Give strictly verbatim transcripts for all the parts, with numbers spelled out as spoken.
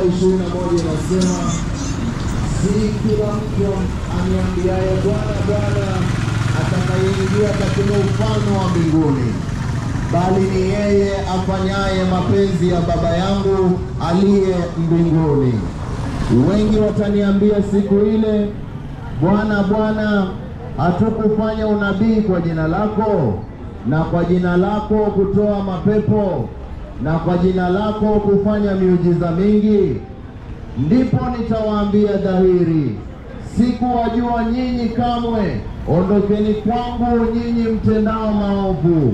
ishirini na moja inasema, si kila mtu aniambiaye Bwana Bwana atakayeingia katika ufalme wa mbinguni, bali ni yeye afanyaye mapenzi ya Baba yangu aliye mbinguni. Wengi wataniambia siku ile, Bwana Bwana, hatukufanya unabii kwa jina lako, na kwa jina lako kutoa mapepo, na kwa jina lako kufanya miujiza mingi? Ndipo nitawaambia dhahiri, sikuwajua nyinyi kamwe, ondokeni kwangu nyinyi mtendao maovu.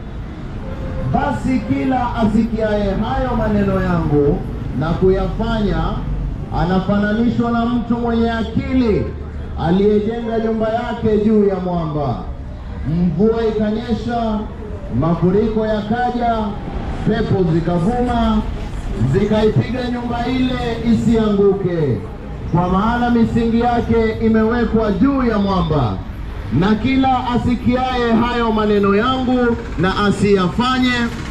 Basi kila asikiaye hayo maneno yangu na kuyafanya anafananishwa na mtu mwenye akili aliyejenga nyumba yake juu ya mwamba. Mvua ikanyesha, mafuriko yakaja, pepo zikavuma, zikaipiga nyumba ile isianguke, kwa maana misingi yake imewekwa juu ya mwamba. Na kila asikiaye hayo maneno yangu na asiyafanye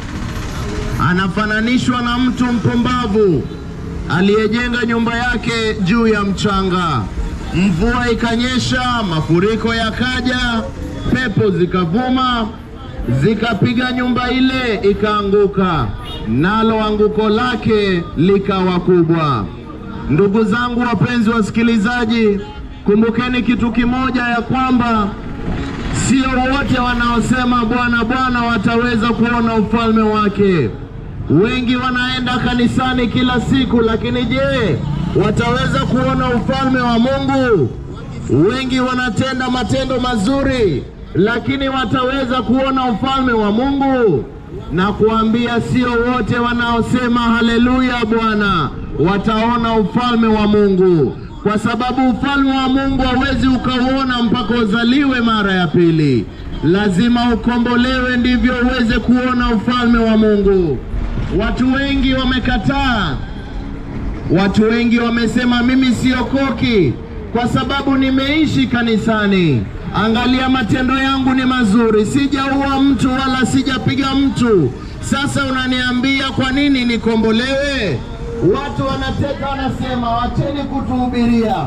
anafananishwa na mtu mpumbavu aliyejenga nyumba yake juu ya mchanga. Mvua ikanyesha, mafuriko yakaja, pepo zikavuma, zikapiga nyumba ile ikaanguka, nalo anguko lake likawa kubwa. Ndugu zangu wapenzi wasikilizaji, kumbukeni kitu kimoja, ya kwamba sio wote wanaosema Bwana Bwana wataweza kuona ufalme wake. Wengi wanaenda kanisani kila siku, lakini je, wataweza kuona ufalme wa Mungu? Wengi wanatenda matendo mazuri, lakini wataweza kuona ufalme wa Mungu? Na kuambia sio wote wanaosema haleluya Bwana wataona ufalme wa Mungu, kwa sababu ufalme wa Mungu hauwezi ukauona mpaka uzaliwe mara ya pili. Lazima ukombolewe ndivyo uweze kuona ufalme wa Mungu. Watu wengi wamekataa. Watu wengi wamesema mimi siokoki kwa sababu nimeishi kanisani. Angalia matendo yangu ni mazuri, sijaua mtu wala sijapiga mtu. Sasa unaniambia kwa nini nikombolewe? Watu wanateka, wanasema wacheni kutuhubiria.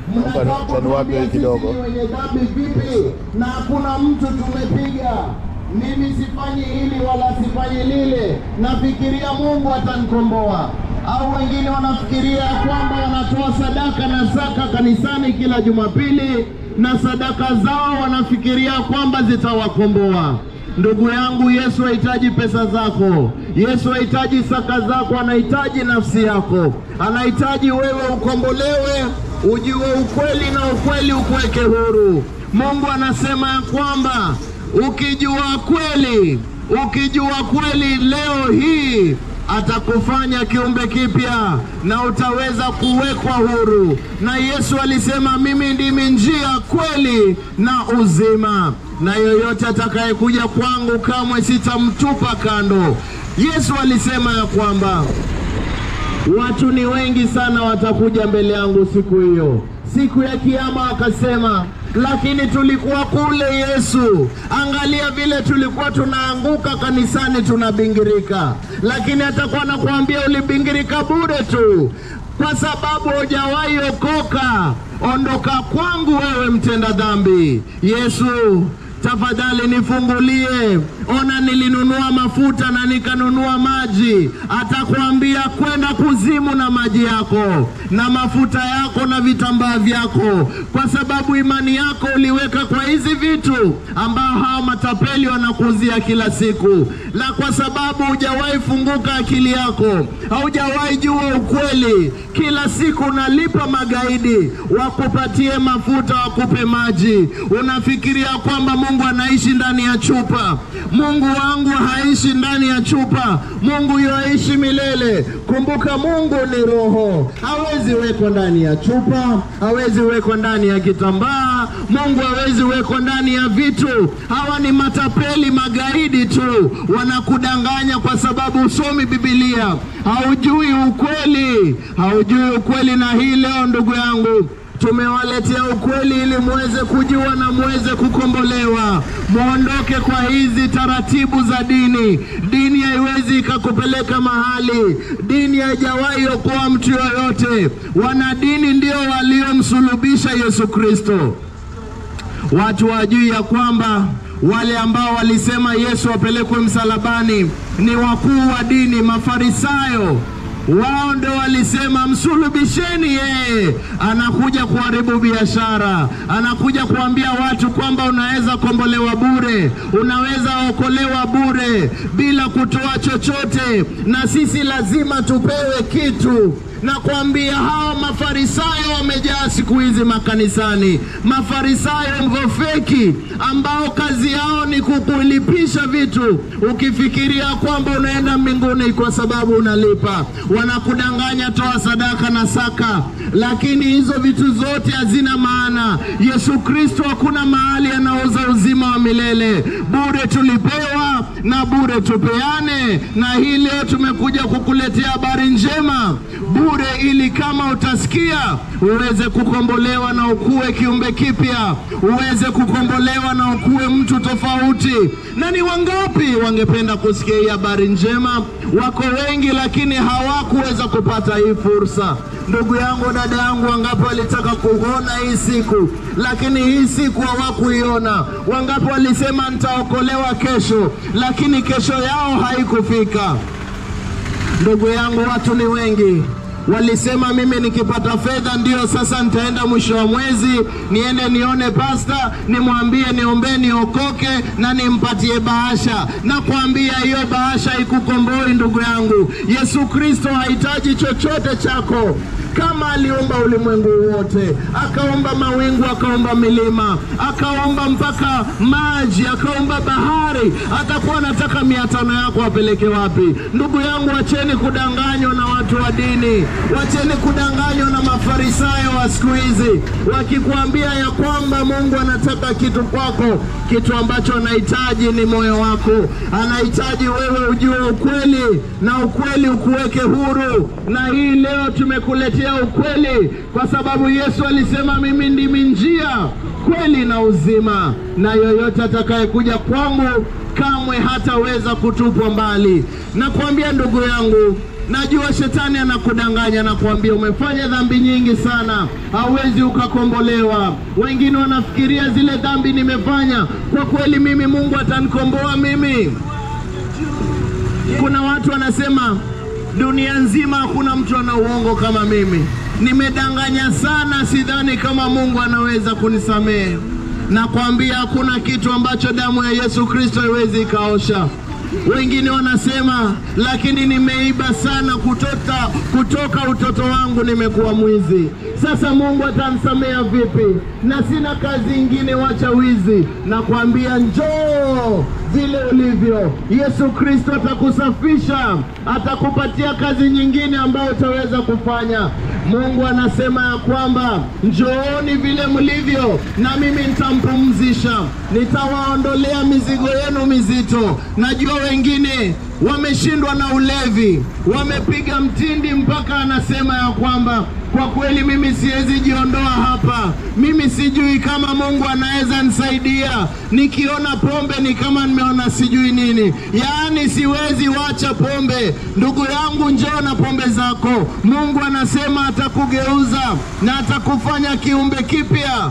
Mnataka kidogo wenye dhambi vipi na hakuna mtu tumepiga? Mimi sifanyi hili wala sifanyi lile, nafikiria Mungu atanikomboa. Au wengine wanafikiria kwamba wanatoa sadaka na zaka kanisani kila Jumapili, na sadaka zao wanafikiria kwamba zitawakomboa. Ndugu yangu, Yesu hahitaji pesa zako. Yesu hahitaji zaka zako, anahitaji nafsi yako. Anahitaji wewe ukombolewe, ujue ukweli na ukweli ukuweke huru. Mungu anasema ya kwamba ukijua kweli, ukijua kweli leo hii atakufanya kiumbe kipya na utaweza kuwekwa huru. Na Yesu alisema mimi ndimi njia, kweli na uzima, na yoyote atakayekuja kwangu kamwe sitamtupa kando. Yesu alisema ya kwamba watu ni wengi sana watakuja mbele yangu siku hiyo, siku ya kiyama. Akasema lakini tulikuwa kule Yesu, angalia vile tulikuwa tunaanguka kanisani tunabingirika. Lakini atakuwa anakuambia ulibingirika bure tu, kwa sababu hujawahi okoka. Ondoka kwangu wewe mtenda dhambi. Yesu, tafadhali nifungulie. Ona nilinunua mafuta na nikanunua maji. Atakwambia kwenda kuzimu na maji yako na mafuta yako na vitambaa vyako, kwa sababu imani yako uliweka kwa hizi vitu ambao hao matapeli wanakuzia kila siku. Na kwa sababu hujawahi funguka akili yako, haujawahi jua ukweli, kila siku unalipa magaidi wakupatie mafuta, wakupe maji. Unafikiria kwamba Mungu anaishi ndani ya chupa. Mungu wangu haishi ndani ya chupa. Mungu yoishi milele. Kumbuka Mungu ni roho. Hawezi wekwa ndani ya chupa, hawezi wekwa ndani ya kitambaa. Mungu hawezi wekwa ndani ya vitu. Hawa ni matapeli, magaidi tu. Wanakudanganya kwa sababu usomi Biblia. Haujui ukweli. Haujui ukweli. Na hii leo ndugu yangu, Tumewaletea ukweli ili muweze kujua na muweze kukombolewa. Muondoke kwa hizi taratibu za dini. Dini haiwezi ikakupeleka mahali. Dini haijawahi okoa mtu yoyote. Wanadini ndio waliomsulubisha Yesu Kristo. Watu wajui ya kwamba wale ambao walisema Yesu apelekwe msalabani ni wakuu wa dini, Mafarisayo. Wao ndio walisema msulubisheni yeye, anakuja kuharibu biashara, anakuja kuambia watu kwamba unaweza kombolewa bure, unaweza okolewa bure bila kutoa chochote, na sisi lazima tupewe kitu. Na kuambia hao Mafarisayo wamejaa siku hizi makanisani. Mafarisayo mvofeki ambao kazi yao ni kukulipisha vitu ukifikiria kwamba unaenda mbinguni kwa sababu unalipa. Wanakudanganya toa sadaka na saka, lakini hizo vitu zote hazina maana. Yesu Kristo hakuna mahali anauza uzima wa milele. Bure tulipewa na bure tupeane, na hii leo tumekuja kukuletea habari njema bure, ili kama utasikia uweze kukombolewa na ukue kiumbe kipya, uweze kukombolewa na ukue mtu tofauti. Na ni wangapi wangependa kusikia hii habari njema? Wako wengi, lakini hawakuweza kupata hii fursa. Ndugu yangu, dada yangu, wangapi walitaka kuona hii siku lakini hii siku hawakuiona? Wangapi walisema nitaokolewa kesho, lakini kesho yao haikufika? Ndugu yangu, watu ni wengi walisema mimi nikipata fedha ndio sasa nitaenda mwisho wa mwezi niende nione pasta nimwambie niombe niokoke na nimpatie bahasha. Na kuambia hiyo bahasha ikukomboi ndugu yangu. Yesu Kristo hahitaji chochote chako. Kama aliumba ulimwengu wote, akaumba mawingu, akaumba milima, akaumba mpaka maji, akaumba bahari, atakuwa anataka mia tano yako apeleke wapi? Ndugu yangu, wacheni kudanganywa na watu wa dini. Wacheni kudanganywa na Mafarisayo wa siku hizi, wakikuambia ya kwamba Mungu anataka kitu kwako. Kitu ambacho anahitaji ni moyo wako. Anahitaji wewe ujue ukweli, na ukweli ukuweke huru. Na hii leo tumekuletea ukweli kwa sababu Yesu alisema mimi ndimi njia, kweli na uzima, na yoyote atakayekuja kwangu kamwe hataweza kutupwa mbali. Na kuambia ndugu yangu, najua shetani anakudanganya na kuambia umefanya dhambi nyingi sana, hauwezi ukakombolewa. Wengine wanafikiria zile dhambi nimefanya, kwa kweli mimi Mungu atanikomboa mimi. Kuna watu wanasema dunia nzima hakuna mtu ana uongo kama mimi. Nimedanganya sana, sidhani kama Mungu anaweza kunisamehe. Na kuambia hakuna kitu ambacho damu ya Yesu Kristo haiwezi ikaosha. Wengine wanasema lakini nimeiba sana kutoka kutoka utoto wangu, nimekuwa mwizi. Sasa Mungu atanisamea vipi? Na sina kazi nyingine, wacha wizi. Na kuambia njoo vile ulivyo. Yesu Kristo atakusafisha, atakupatia kazi nyingine ambayo utaweza kufanya. Mungu anasema ya kwamba njooni vile mlivyo na mimi nitampumzisha, nitawaondolea mizigo yenu mizito. Najua wengine wameshindwa na ulevi, wamepiga mtindi mpaka anasema ya kwamba kwa kweli mimi siwezi jiondoa hapa, mimi sijui kama Mungu anaweza nisaidia, nikiona pombe ni kama nimeona sijui nini, yaani siwezi wacha pombe. Ndugu yangu, njoo na pombe zako. Mungu anasema atakugeuza na atakufanya kiumbe kipya.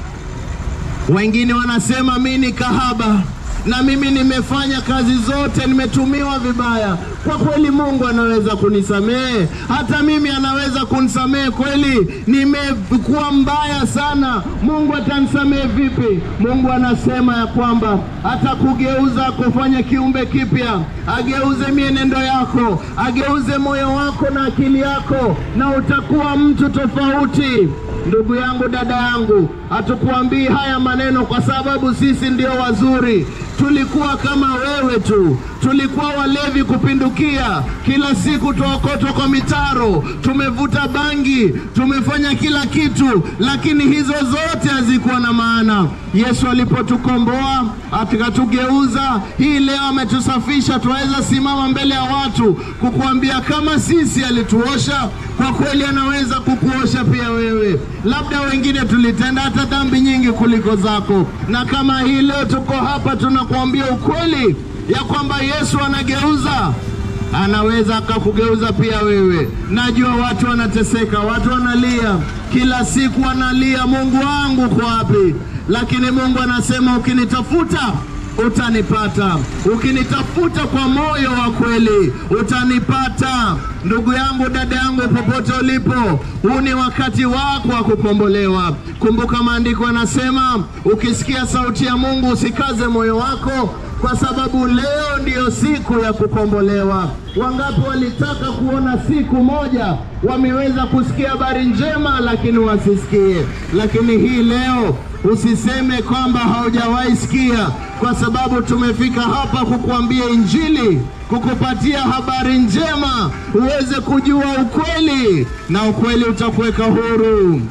Wengine wanasema mimi ni kahaba na mimi nimefanya kazi zote, nimetumiwa vibaya. Kwa kweli Mungu anaweza kunisamehe, hata mimi anaweza kunisamehe kweli. Nimekuwa mbaya sana, Mungu atanisamehe vipi? Mungu anasema ya kwamba atakugeuza kufanya kiumbe kipya, ageuze mienendo yako, ageuze moyo wako na akili yako, na utakuwa mtu tofauti. Ndugu yangu, dada yangu, hatukuambii haya maneno kwa sababu sisi ndio wazuri. tulikuwa kama wewe tu. Tulikuwa walevi kupindukia, kila siku tuokotwa kwa mitaro, tumevuta bangi, tumefanya kila kitu, lakini hizo zote hazikuwa na maana. Yesu alipotukomboa, akatugeuza, hii leo ametusafisha, tuweza simama mbele ya watu kukuambia kama sisi alituosha, kwa kweli anaweza kukuosha pia wewe. Labda wengine tulitenda hata dhambi nyingi kuliko zako, na kama hii leo tuko hapa tunakuambia ukweli ya kwamba Yesu anageuza, anaweza akakugeuza pia wewe. Najua watu wanateseka, watu wanalia, kila siku wanalia, Mungu wangu kwa wapi? Lakini Mungu anasema ukinitafuta utanipata, ukinitafuta kwa moyo wa kweli utanipata. Ndugu yangu, dada yangu, popote ulipo, huu ni wakati wako wa kukombolewa. Kumbuka maandiko yanasema, ukisikia sauti ya Mungu usikaze moyo wako, kwa sababu leo ndiyo siku ya kukombolewa. Wangapi walitaka kuona siku moja wameweza kusikia habari njema lakini wasisikie? Lakini hii leo usiseme kwamba haujawahi sikia, kwa sababu tumefika hapa kukuambia Injili, kukupatia habari njema uweze kujua ukweli, na ukweli utakuweka huru.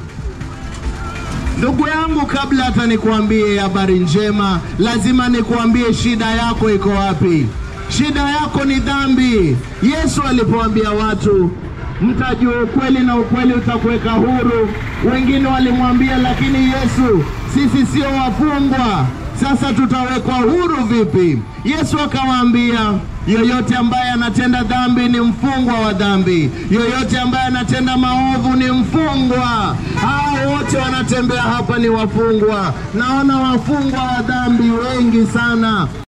Ndugu yangu, kabla hata nikuambie habari njema, lazima nikuambie shida yako iko wapi. Shida yako ni dhambi. Yesu alipoambia watu, mtajua ukweli na ukweli utakuweka huru, wengine walimwambia, lakini Yesu, sisi sio wafungwa, sasa tutawekwa huru vipi? Yesu akawaambia, yoyote ambaye anatenda dhambi ni mfungwa wa dhambi, yoyote ambaye anatenda maovu ni mfungwa. Hao wote wanatembea hapa ni wafungwa. Naona wafungwa wa dhambi wengi sana.